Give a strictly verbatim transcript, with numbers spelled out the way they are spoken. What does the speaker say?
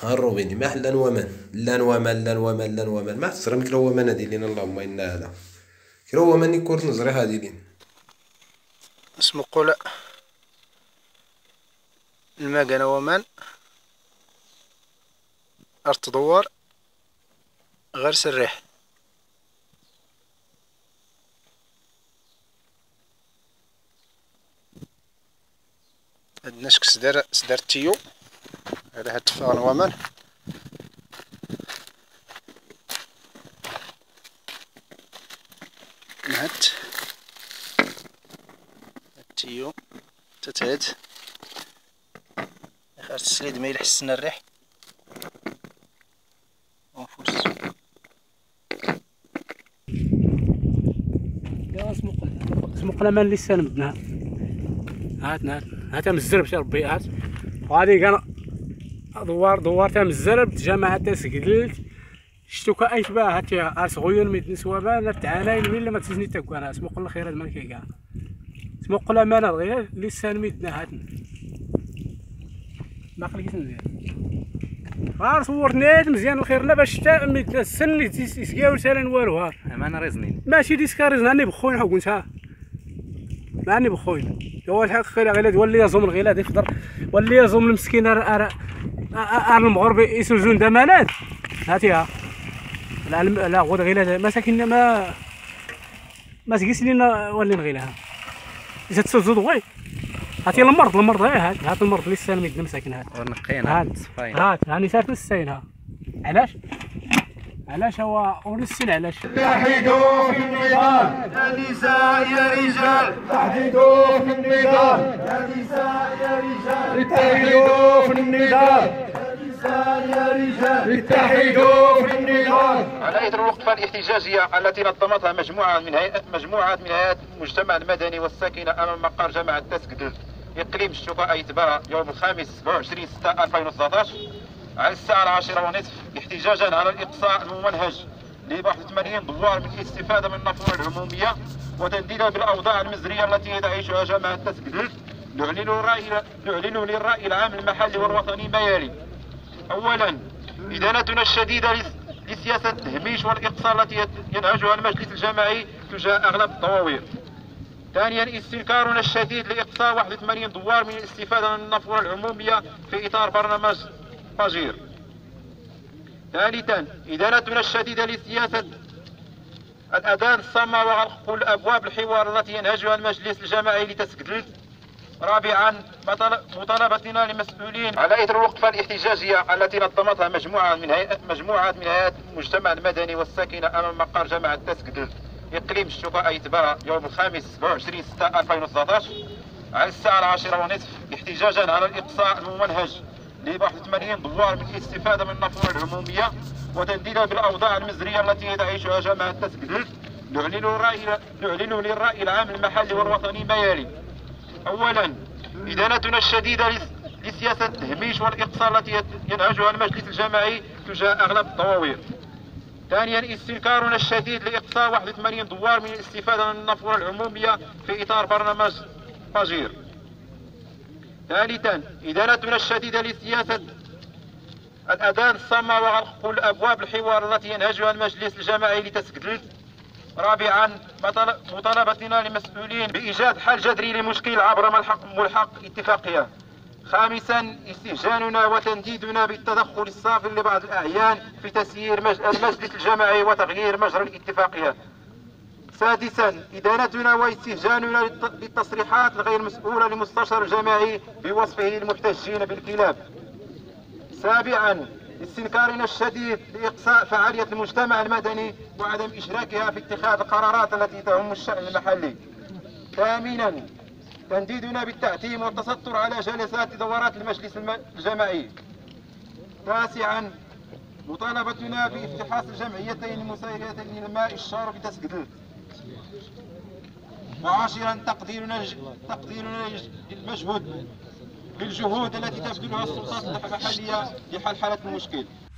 ها الروبيني ما حلان ومان لان ومان لان ومان لان ومان ما تسرم كرا ومان هادي لين اللهم إنا هذا كرا ومان كورت نزري هادي لين اسمه قول المكان ومان أرض دوار غير سريح. هاد النشك سدار سدار تيو على هاد التفاغن ومان نهت التيو تتهد خاص السليد ما يلحسن الريح ونفوس. يا اسمو اسمو قلمان لسان بدنا هات هات هات مزرب شي ربي هات وغادي كان دوار دوار تاع مزرب جماعة تسقلت شتو كايت باه هات ارس غيون ميت نسوا بان تعاناين ولا ما تسني تاكوانا اسمو قل خير هاد مالكي كاع اسمو قلمان غير لسان ميدنا هات ما خليت مزيان غار صورت مزيان الخير لا باش تا السن يسقاو سالن والو هار معنا ريزنين ماشي ديسكاريز راني بخوين حق نتا معني بخوين هو الحق خير غير ولي يزوم الغيلات يفضل ولي يزوم المسكين ار ار المغرب يسوزون دمانات هاتيها لا لا غود غيلات مساكين ما ما تقيس لينا ولي نغيلها اذا تسوزو ضوي هاتي المرض المرض هات هات المرض اللي السالم يد مساكين هات ونقينا هات هات هاني سالت السينها علاش علاش هو ونسين علاش تحيدوا في النضال يا نساء يا رجال تحيدوا في النضال يا نساء يا رجال اتحدوا في النضال يا نساء يا رجال اتحدوا في النضال. على اثر الوقفه الاحتجاجيه التي نظمتها مجموعه من هيئات مجموعه من هيئات المجتمع المدني والساكنه امام مقر جامعه تسقدل اقليم الشفاء ايتبا يوم الخامس سبعة وعشرين ستة ألفين وتسعطاش على الساعة العاشرة ونصف احتجاجا على الإقصاء الممنهج ل واحد وثمانين دوار من الاستفادة من النافورة العمومية وتنديدا بالأوضاع المزرية التي تعيشها جامعة تسقدل. نعلن الرأي نعلن للرأي العام المحلي والوطني ما يلي: أولا، إدانتنا الشديدة لسياسة التهميش والإقصاء التي ينهجها المجلس الجماعي تجاه أغلب الطواوير. ثانيا، استنكارنا الشديد لإقصاء واحد وثمانين دوار من الاستفادة من النافورة العمومية في إطار برنامج فجير. ثالثا، إدانتنا الشديدة لسياسة الأذان الصامة وغلق كل أبواب الحوار التي ينهجها المجلس الجماعي لتسقدل. رابعا، مطالبتنا للمسؤولين على إثر الوقفة الاحتجاجية التي نظمتها مجموعة من هيئات مجموعة من هيئات المجتمع المدني والساكنة أمام مقر جامعة تسقدل إقليم الشفاء أيتبا يوم الخامس سبعة وعشرين ستة ألفين وتسعطاش على الساعة العاشرة ونصف احتجاجا على الإقصاء الممنهج ل واحد وثمانين دوار من الاستفادة من النافورة العمومية وتنديدا بالأوضاع المزرية التي تعيشها جامعة تسقدل. نعلن الرأي نعلن للرأي العام المحلي والوطني ما يلي: أولا، إدانتنا الشديدة لسياسة التهميش والإقصاء التي ينهجها المجلس الجماعي تجاه أغلب الطواوير. ثانيا، استنكارنا الشديد لإقصاء واحد وثمانين دوار من الاستفادة من النافورة العمومية في إطار برنامج فجير. ثالثا، إدانتنا الشديدة لسياسة الأذان الصامة وغلق كل أبواب الحوار التي ينهجها المجلس الجماعي لتسقدل. رابعا، مطالبتنا للمسؤولين بإيجاد حل جذري لمشكل عبر ملحق ملحق اتفاقية. خامسا، استهجاننا وتنديدنا بالتدخل الصافي لبعض الأعيان في تسيير المجلس الجماعي وتغيير مجرى الاتفاقية. سادسا، إدانتنا واستهجاننا للتصريحات الغير مسؤولة للمستشار الجماعي بوصفه المحتجين بالكلاب. سابعا، استنكارنا الشديد لإقصاء فعالية المجتمع المدني وعدم إشراكها في اتخاذ القرارات التي تهم الشأن المحلي. ثامنا، تنديدنا بالتعتيم والتستر على جلسات دورات المجلس الجماعي. تاسعا، مطالبتنا بافتحاص الجمعيتين المسيرتين للماء الشارب بتسقدل. وعاشرا، تقديرنا تقديرنا للمجهود للجهود التي تبذلها السلطات المحلية لحل حالة المشكل.